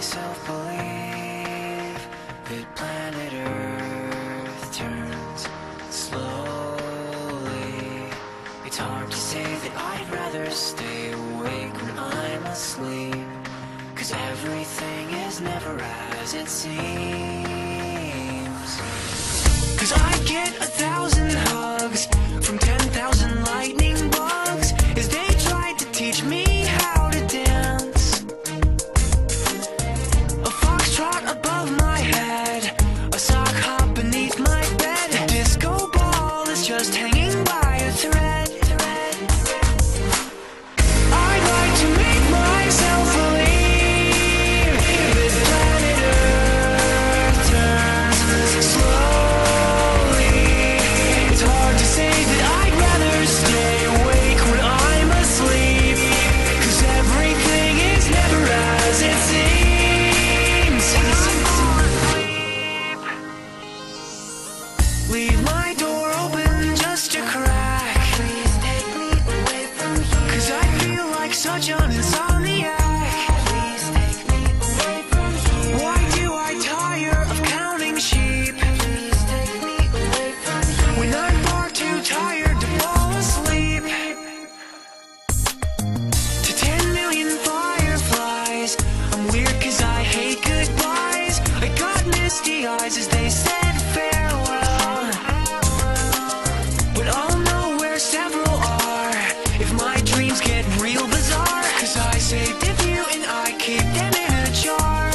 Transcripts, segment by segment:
myself believe that planet Earth turns slowly. It's hard to say that I'd rather stay awake when I'm asleep, 'cause everything is never as it seems. 'Cause I get 1,000 hugs from 10,000 lightning bugs as they tried to teach me how to dance. A foxtrot above my head, a sock hop beneath my bed, a disco ball is just hanging by a thread. I'd like to make myself believe that planet Earth turns slowly. It's hard to say that I'd rather stay awake when I'm asleep, 'cause everything is never as it seems. Leave my door open just a crack. Please take me away from here, 'cause I feel like such an insomniac. Please take me away from here. Why do I tire of counting sheep? Please take me away from here, when I'm far too tired to fall asleep. To 10 million fireflies, I'm weird 'cause I hate goodbyes. I got misty eyes as they said farewell, but I'll know where several are if my dreams get real bizarre, 'cause I saved a few and I keep them in a jar.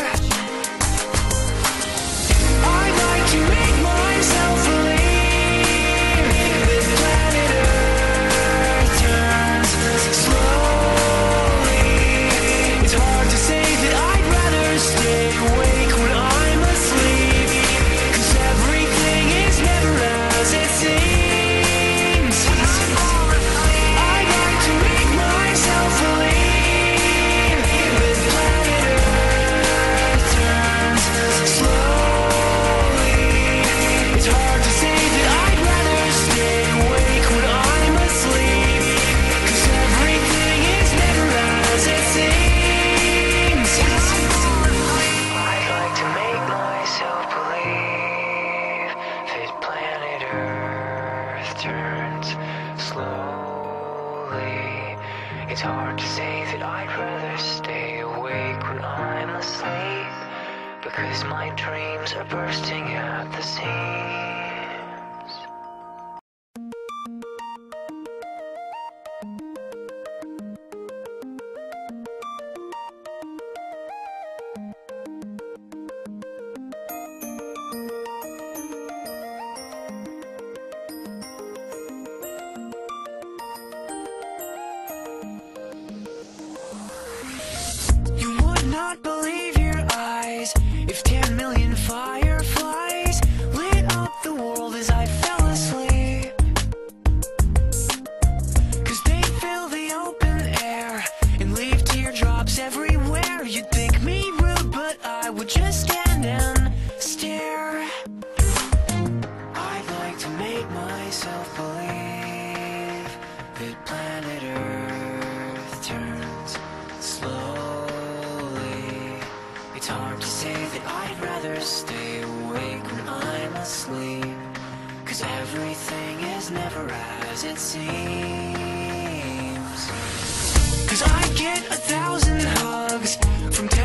I'd like to make myself believe that planet Earth turns slowly. It's hard to say that I'd rather stay awake when I'm asleep, 'cause everything is never as it seems. I'd like to make myself believe that planet Earth turns slowly. It's hard to say that I'd rather stay awake when I'm asleep, 'cause everything is never as it seems. I'd like to make myself believe that planet Earth turns slowly. It's hard to say that I'd rather stay awake when I'm asleep, because my dreams are bursting at the seams. You would not believe your eyes if 10 million fireflies lit up the world as I fell asleep, 'cause they fill the open air and leave teardrops everywhere. You'd think me rude, but I would just stand and stare. I'd like to make myself believe that planet Earth turns slowly. It's hard to say that I'd rather stay awake when I'm asleep, 'cause everything is never as it seems. 'Cause I get 1,000 hugs from